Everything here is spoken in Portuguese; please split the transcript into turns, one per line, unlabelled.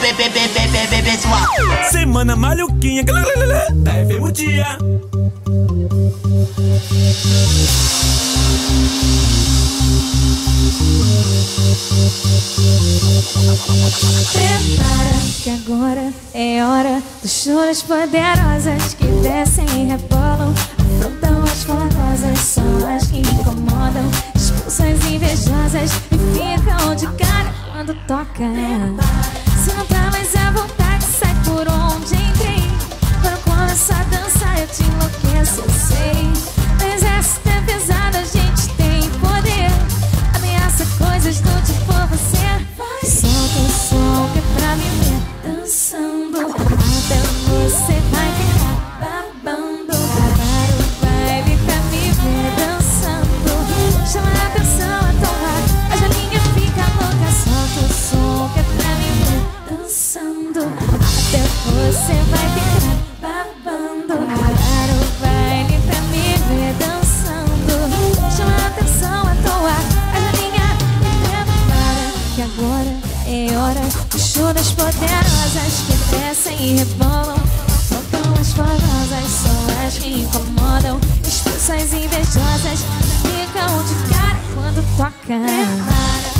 pessoal.
Semana maluquinha, da FM o dia.
Prepara que agora é hora dos choros poderosas que descem e rebolam, afrontam as formosas, são as que incomodam, expulsam as invejosas e ficam de cara quando toca. Se não tá mais à vontade, sai por onde entrei. Quando começa a dançar eu te enlouqueço, eu sei. No exército é pesado, a gente tem poder, ameaça coisas do tipo você. Solta o som que é pra me ver dançando, até você vai ficar babando. Para o baile pra me ver dançando, chama a atenção a tomar, a Jolinha fica louca. Solta o som que é pra me ver dançando, até você vai ficar babando. Para o baile pra me ver dançando, chama a atenção a tomar, a Jolinha prepara que agora é hora do show das poderosas que descem e rebolam, soltam as formosas, são as que incomodam, expulsam as invejosas, ficam de cara quando toca.